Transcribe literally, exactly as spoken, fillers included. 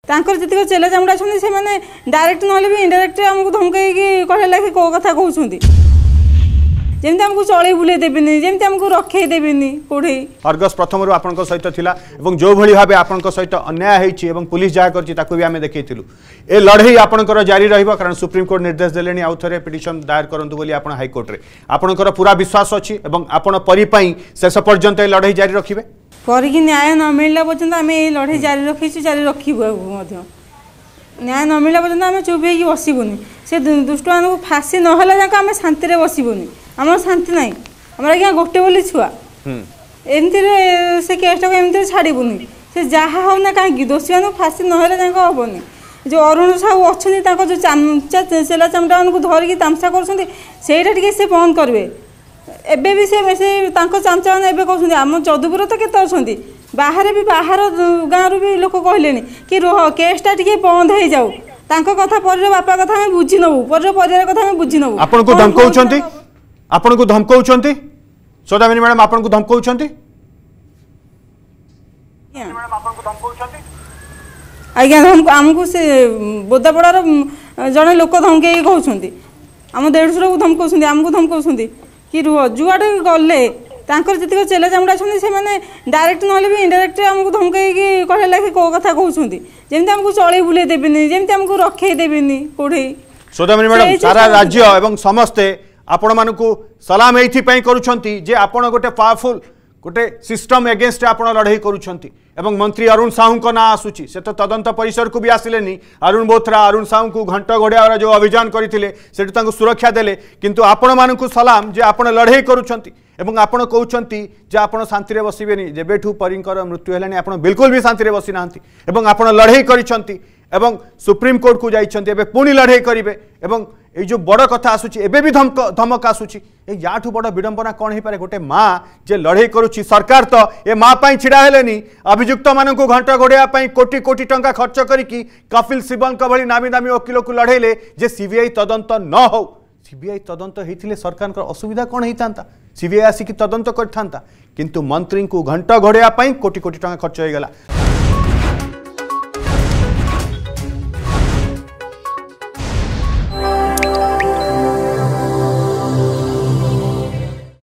तांकर जतिक चेला चामुड़ा छथि से माने डायरेक्ट नले भी इनडायरेक्ट हमको धमकाई कि कहला कि को कथा कहउछथि जेमती हमको चले बुले देबेनी जेमती हमको रखे देबेनी कोठी अर्गस प्रथम रु आपनक सहित थिला एवं जो भली भाबे आपनक सहित अन्याय हेछि एवं पुलिस जा करछि ताकू भी हमें देखैथिलु ए लड़ाई आपनकर जारी रहइबो कारण सुप्रीम कोर्ट निर्देश देलेनी आउ थरे पिटिशन दायर करंतु बोली आपण हाई कोर्ट रे आपनकर पूरा विश्वास अछि एवं आपण परि पई शेष पर्यंत ए लड़ाई जारी रखिबे परि कि न्याय न मिलला पर्यंत हमें ए लड़ाई जारी रखिछु जारी रखिबो मध्य न्याय न मिलला पर्यंत हमें चुप हेकि बसिबोनी से दुष्ट मानकु फांसी न होला जाका हमें शांति रे बसिबोनी आमर शांति नहीं आमर आज्ञा गोटे बोली छुआ एमती से केसटा एमती छाड़बुनि से जहाँ हो ना कहीं दोषी मानक फांसी ना हेनी जो अरुण साहू अच्छा जो चामचा चेला चामटा मानक धरिकी तामसा कर से बंद करेंगे एबे भी से चामचा मैंने कहते आम चौदपुर तो केते अच्छा बाहर भी बाहर गाँव भी लोक कहले कि रोह केसटा टी बंद हो जाऊ कथा पर बापा कथा आम बुझी नबू पर परिवार कथा आम बुझी नबू आपन को धमकाउछंती आपन को धमकाउछंती सौदामिनी मैडम आपन को धमकाउछंती आज्ञा आमको से बोदापड़ार जड़े लोक धमके कहते आम देढ़शुर को धमकाउछंती आमको धमकाउछंती कि रुह जुआडे गले तांकर जतिक चेला चामुड़ा छथि से माने डायरेक्ट नले भी इनडायरेक्ट हमको धमकाई कि कहला कि को कथा कहउछंती जेमती हमको चले बुले देबेनी जेमती हमको रखे देबेनी कोठी सौदामिनी मैडम सारा राज्य एवं समस्ते आपण मानकु सलाम एथि पई करूछंती जे आपण गोटे पावरफुल गोटे सिस्टम एगेंस्ट आपण लड़ाई करूछंती एवं मंत्री अरुण साहू को ना आसुची से तो तदंत परिसर को भी आसिलेनी अरुण बोथरा अरुण साहू को घंट घोड़िया जो अभियान करते से सुरक्षा देले किंतु आपण मानकु सलाम जे आपण लड़ाई करूछंती एवं आपण कहउछंती जे आपण शांति रे बसिबेनी जेबेठू परिंकर मृत्यु हेलानी आपण बिल्कुल भी शांति रे बसी नांती एवं आपण लड़ाई करिसंती एवं सुप्रीम कोर्ट को जाइछंती एबे पुणी लड़ाई करिवे एवं ए जो बड़ कथा आसुची एबे भी धमक धमक आसुची ए याठू बड़ विडंबना कोन हे पारे गोटे मां जे लड़ाई करूची सरकार तो ए मां पई छिडा हेलेनी अभियुक्त मानकु घंटा घोड़िया पई कोटी कोटी टंका खर्च करिकी कपिल सिब्बल का भली नामी दामी वकील को लड़ाइले जे सीबीआई तदंत न हो सीबीआई तदंत हेथिले सरकार को असुविधा कोन हेतांता सीबीआई आसी की तदंत करथांता किंतु मंत्री को घंटा घोड़िया पई कोटी कोटी टंका खर्च हो गला।